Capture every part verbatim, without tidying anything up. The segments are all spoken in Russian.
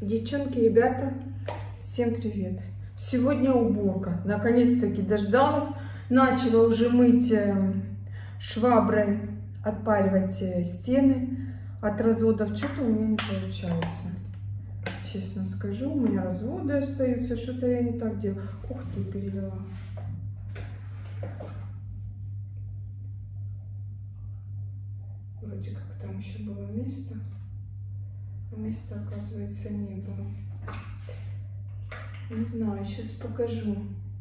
Девчонки, ребята, всем привет! Сегодня уборка. Наконец-таки дождалась. Начала уже мыть шваброй, отпаривать стены от разводов. Что-то у меня не получается. Честно скажу, у меня разводы остаются. Что-то я не так делаю. Ух ты, перелила. Вроде как там еще было место. А места, оказывается, не было. Не знаю, сейчас покажу.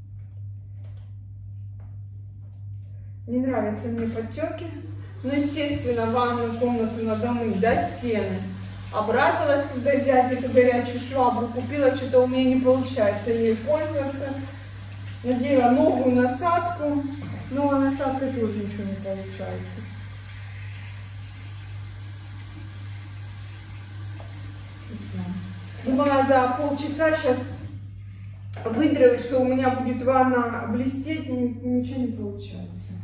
Не нравятся мне подтеки. Ну, естественно, ванную комнату надо мыть, да, стены. Обрадовалась, когда взять эту горячую швабру. Купила, что-то у меня не получается ей пользоваться. Надела новую насадку. Но насадкой тоже ничего не получается. Думала, за полчаса сейчас вытрою, что у меня будет ванна блестеть, ничего не получается.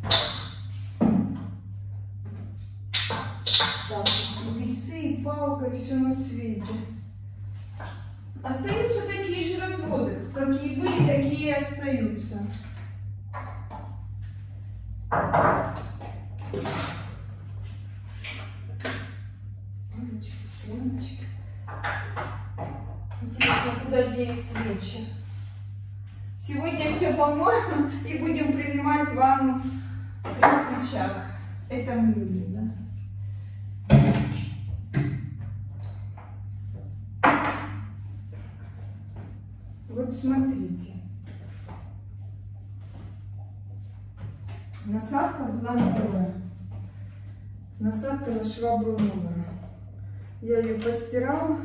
Так, и весы, и палка, и все на свете. Остаются такие же разводы, какие были, такие и остаются. Лампочки, лампочки. Интересно, куда делись свечи? Сегодня все помоем и будем принимать ванну при свечах. Это мы любим, да? Вот смотрите. Насадка была новая. Насадка на швабру новая. Я ее постирала.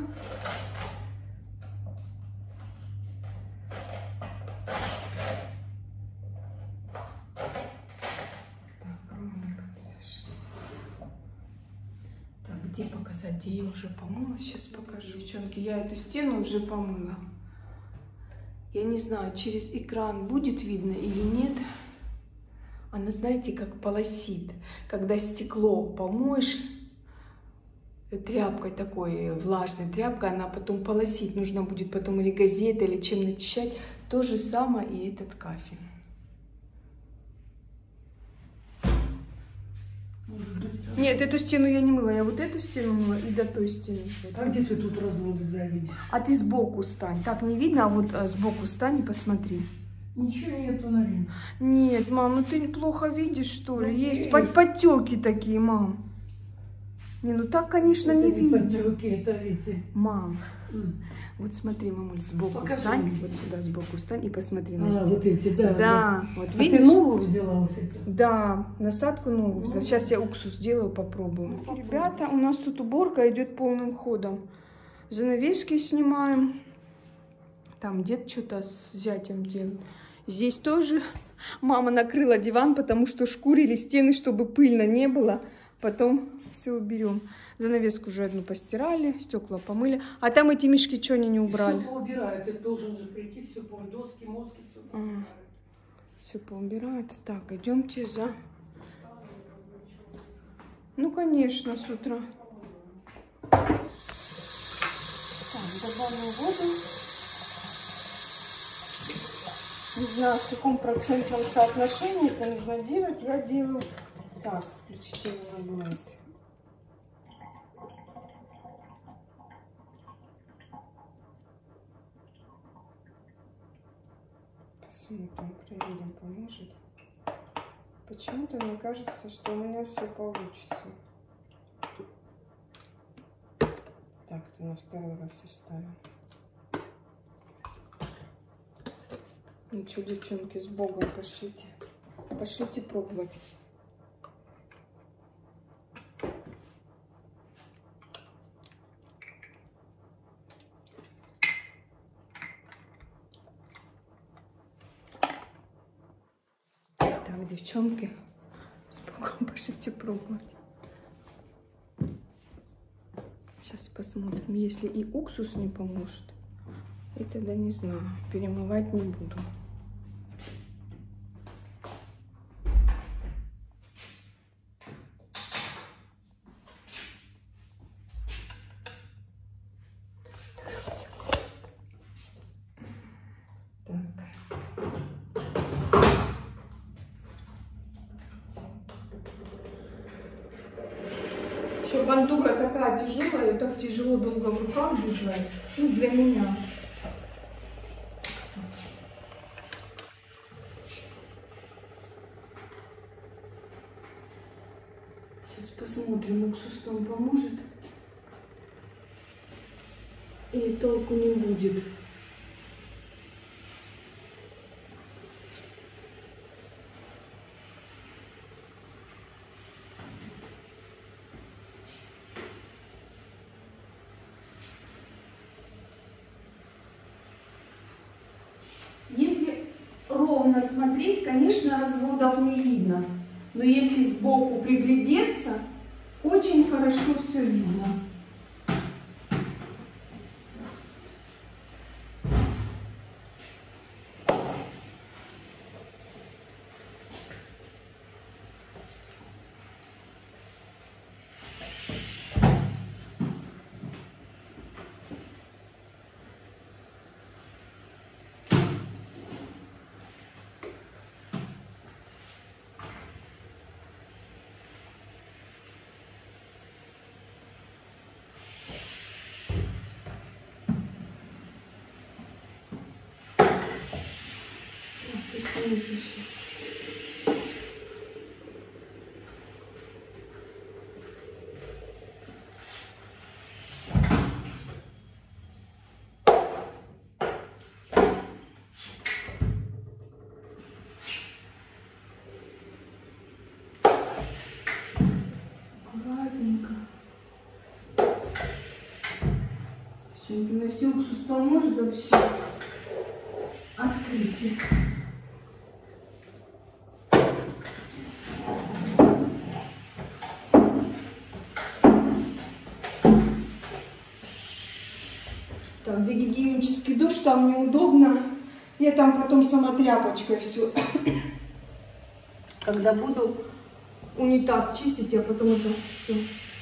Где показать, где я уже помыла, сейчас покажу. Девчонки, я эту стену уже помыла. Я не знаю, через экран будет видно или нет. Она, знаете, как полосит. Когда стекло помоешь тряпкой такой, влажной тряпкой, она потом полосит. Нужно будет потом или газетой, или чем начищать. То же самое и этот кафель. Нет, эту стену я не мыла, я вот эту стену мыла и до той стены. А где ты тут разводы завидишь? А ты сбоку стань. Так не видно, а вот а, сбоку стань и посмотри. Ничего нету, наверное. Нет, мам, ну ты плохо видишь, что ли? Ну, есть нет. под, подтеки такие, мам. Не, ну так, конечно, это не, не видно. подтеки, это эти. Мам, Mm. вот смотри, мамуль, сбоку Покажи встань, мне. вот сюда сбоку встань и посмотри на А, стену. вот эти, да. Да, да. вот А видишь? ты новую взяла вот эту? Да, насадку новую. Ну, Сейчас я уксус сделаю, попробую. Ребята, у нас тут уборка идет полным ходом. Занавески снимаем. Там дед что-то с зятем делает. Здесь тоже мама накрыла диван, потому что шкурили стены, чтобы пыльно не было. Потом все уберем. Занавеску уже одну постирали, стекла помыли. А там эти мешки что они не убрали? Все поубирают. Ты должен же прийти, все по доски, мозги, все поубирают. Все поубирают. Так, идемте за... Ну, конечно, с утра. Так, добавим воду. Не знаю, в каком процентном соотношении это нужно делать. Я делаю так, с включительным глаз. Посмотрим, проверим, поможет. Почему-то мне кажется, что у меня все получится. Так, ты на второй раз оставим. Ну что, девчонки, с Богом пошлите. Пошлите пробовать. Так, девчонки, с Богом пошлите пробовать. Сейчас посмотрим, если и уксус не поможет. И тогда не знаю, перемывать не буду. что бандура такая тяжелая, так тяжело долго в руках держать. Ну, для меня. Сейчас посмотрим, уксус нам поможет. Или толку не будет. Если ровно смотреть, конечно, разводов не видно. Но если сбоку приглядеться, очень хорошо все видно. Снизу сейчас. Аккуратненько. Девчонки, на все уксус поможет вообще открытие. Так, где гигиенический душ, там неудобно. Я там потом сама тряпочкой все. Когда буду унитаз чистить, я потом это все.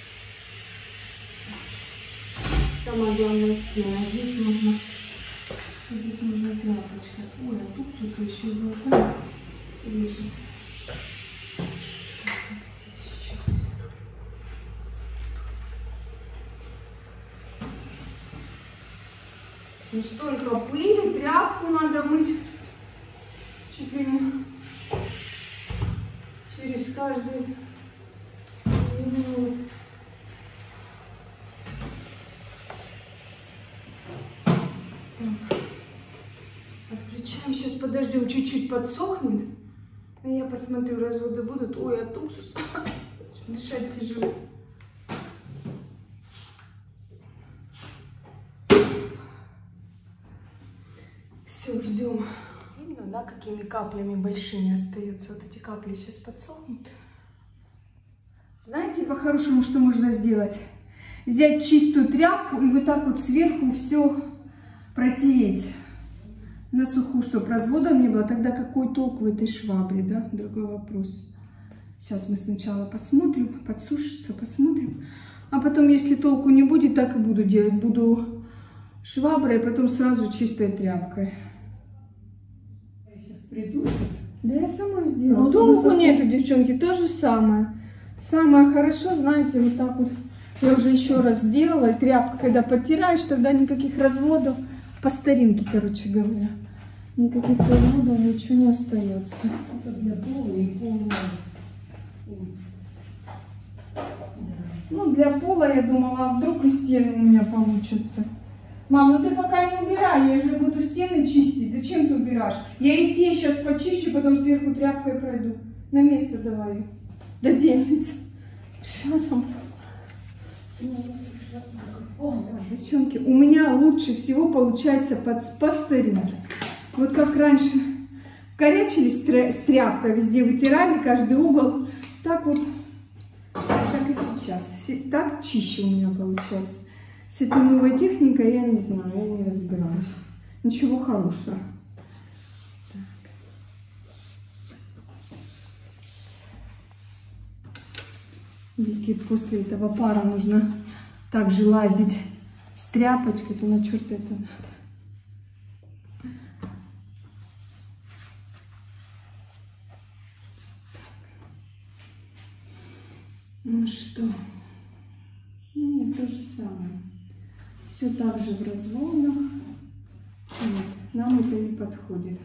Самое главное стена. Здесь можно, здесь можно тряпочкой. Ой, а тут все еще глаза режет. Здесь сейчас. Ну, столько пыли, тряпку надо мыть чуть ли не через каждый минут. Отключаем, сейчас подождем, чуть-чуть подсохнет. И я посмотрю, разводы будут. Ой, от уксуса дышать тяжело. Все, ждем. Видно, да, какими каплями большими остаются. Вот эти капли сейчас подсохнут. Знаете, по-хорошему, что можно сделать? Взять чистую тряпку и вот так вот сверху все протереть на сухую, чтобы разводов не было. Тогда какой толк в этой швабре, да? Другой вопрос. Сейчас мы сначала посмотрим, подсушится, посмотрим. А потом, если толку не будет, так и буду делать. Буду шваброй, потом сразу чистой тряпкой. Я сейчас приду. Да я сама сделала. Ну, толку высоко. нету, девчонки, то же самое. Самое хорошо, знаете, вот так вот. Я уже еще раз делала. И тряпка, когда подтираешь, тогда никаких разводов. По старинке, короче говоря. Никаких разводов, ничего не остается. Это для пола и пола. Ну, для пола я думала, а вдруг и стены у меня получатся. Мам, ну ты пока не убирай, я же буду стены чистить. Зачем ты убираешь? Я и те сейчас почищу, потом сверху тряпкой пройду. На место давай. До дельницы. Сейчас вам. Девчонки, у меня лучше всего получается под, по старинке. Вот как раньше корячились с тряпкой, везде вытирали, каждый угол. Так вот, так и сейчас. Так чище у меня получается. С этой новой техникой я не знаю, я не разбираюсь. Ничего хорошего. Так. Если после этого пара нужно также лазить с тряпочкой, то на черт это надо. Ну что, ванне то же самое. Все так же в разводах. Нет, нам это не подходит.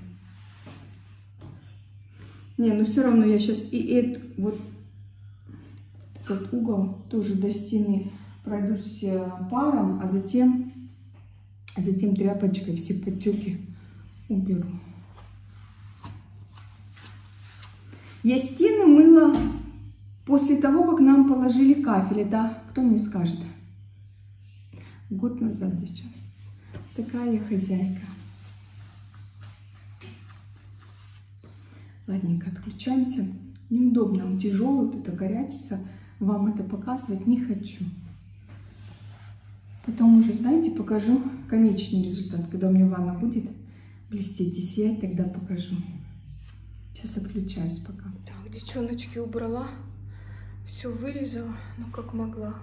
Не, ну все равно я сейчас и это, вот этот угол тоже до стены пройдусь паром, а затем, а затем тряпочкой все подтеки уберу. Я стены мыла после того, как нам положили кафель. Это кто мне скажет? Год назад, девчонки. Такая я хозяйка. Ладненько, отключаемся. Неудобно, он тяжелый, тут это горячится. Вам это показывать не хочу. Потом уже, знаете, покажу конечный результат. Когда у меня ванна будет блестеть и сиять, тогда покажу. Сейчас отключаюсь пока. Так, девчоночки, убрала. Все вылезала, ну как могла.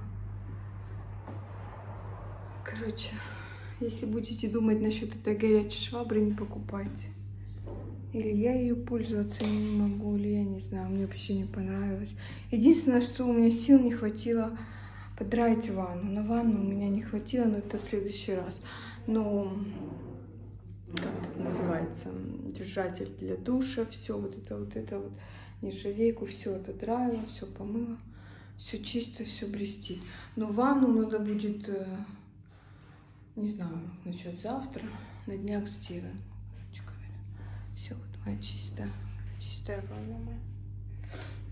Короче, если будете думать насчет этой горячей швабры, не покупайте. Или я ее пользоваться не могу, или я не знаю, мне вообще не понравилось. Единственное, что у меня сил не хватило подраить ванну. На ванну у меня не хватило, но это в следующий раз. Но, как это называется, держатель для душа, все вот это вот, это вот, нержавейку, все это драила, все помыла. Все чисто, все блестит. Но ванну надо будет, не знаю, насчет завтра, на днях сделаем. Все, вот моя чистая, чистая ванна моя.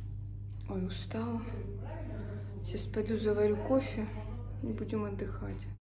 Ой, устала. Сейчас пойду заварю кофе и будем отдыхать.